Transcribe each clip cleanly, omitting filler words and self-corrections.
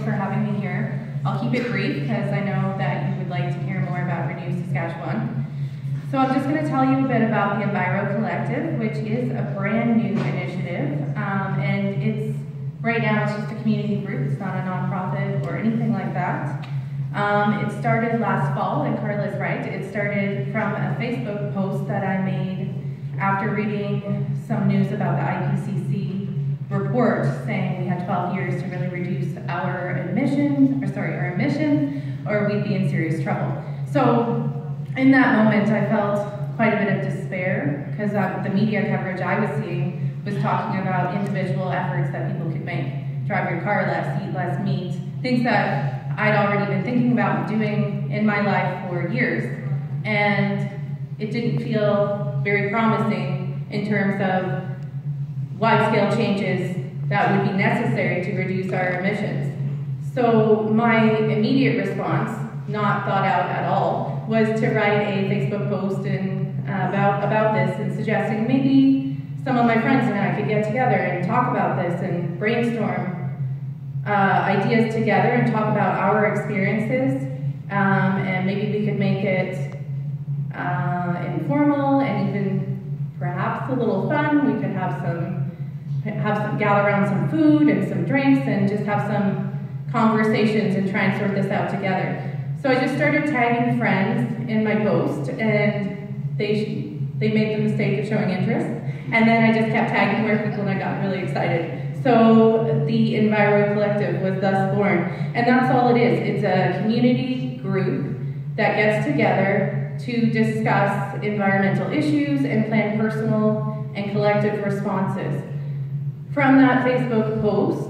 for having me here. I'll keep it brief because I know that you would like to hear more about Renew Saskatchewan. So I'm just going to tell you a bit about the Enviro Collective, which is a brand new initiative, and right now it's just a community group. It's not a nonprofit or anything like that. It started last fall, and Carla's right. It started from a Facebook post that I made after reading some news about the IPCC report saying we had 12 years to really reduce our emissions, or we'd be in serious trouble. So in that moment, I felt quite a bit of despair because the media coverage I was seeing was talking about individual efforts that people could make. Drive your car less, eat less meat, things that I'd already been thinking about doing in my life for years. And it didn't feel very promising in terms of wide-scale changes that would be necessary to reduce our emissions. So my immediate response, not thought out at all, was to write a Facebook post about this and suggesting maybe some of my friends and I could get together and talk about this and brainstorm ideas together and talk about our experiences, and maybe we could make it informal and even perhaps a little fun. We could have some gather around some food and some drinks and just have some conversations and try and sort this out together. So I just started tagging friends in my post, and they made the mistake of showing interest, and then I just kept tagging more people and I got really excited. So the Enviro Collective was thus born, and that's all it is. It's a community group that gets together to discuss environmental issues and plan personal and collective responses. From that Facebook post,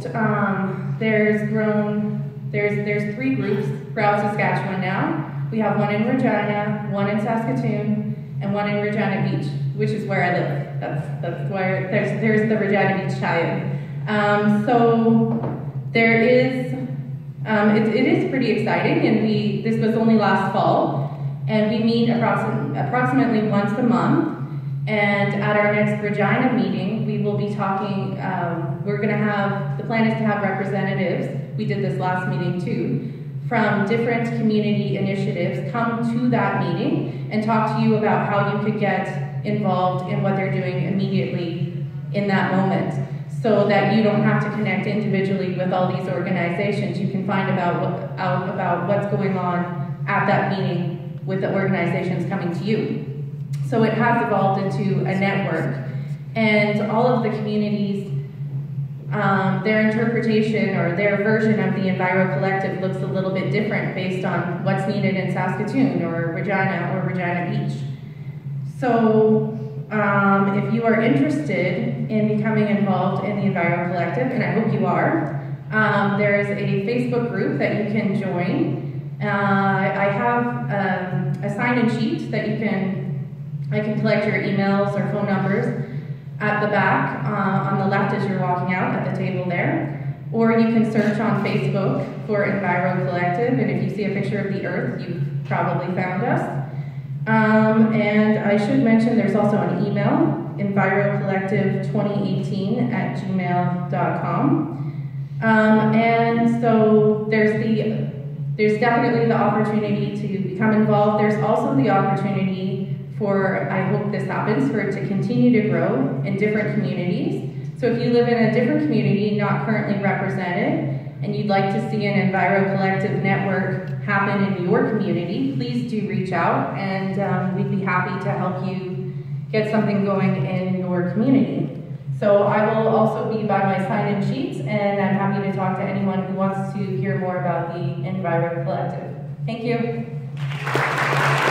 there's 3 groups throughout Saskatchewan now. We have one in Regina, one in Saskatoon, and one in Regina Beach, which is where I live. That's where there's the Regina Beach tie-in. So there is, it is pretty exciting, and this was only last fall, and we meet approximately once a month. And at our next Regina meeting, we will be talking, the plan is to have representatives, we did this last meeting too, from different community initiatives come to that meeting and talk to you about how you could get involved in what they're doing immediately in that moment, so that you don't have to connect individually with all these organizations. You can find out about what's going on at that meeting with the organizations coming to you. So it has evolved into a network, and all of the communities, their interpretation or their version of the Enviro Collective looks a little bit different based on what's needed in Saskatoon or Regina Beach. So if you are interested in becoming involved in the Enviro Collective, and I hope you are, there is a Facebook group that you can join. I have a sign-in sheet that I can collect your emails or phone numbers at the back, on the left as you're walking out at the table there. Or you can search on Facebook for Enviro Collective, and if you see a picture of the Earth, you've probably found us. And I should mention there's also an email, envirocollective2018@gmail.com. And so there's definitely the opportunity to become involved. There's also the opportunity for, I hope this happens, for it to continue to grow in different communities. So if you live in a different community not currently represented, and you'd like to see an Enviro Collective network happen in your community, please do reach out, and we'd be happy to help you get something going in your community. So I will also be by my sign-in sheets, and I'm happy to talk to anyone who wants to hear more about the Enviro Collective. Thank you.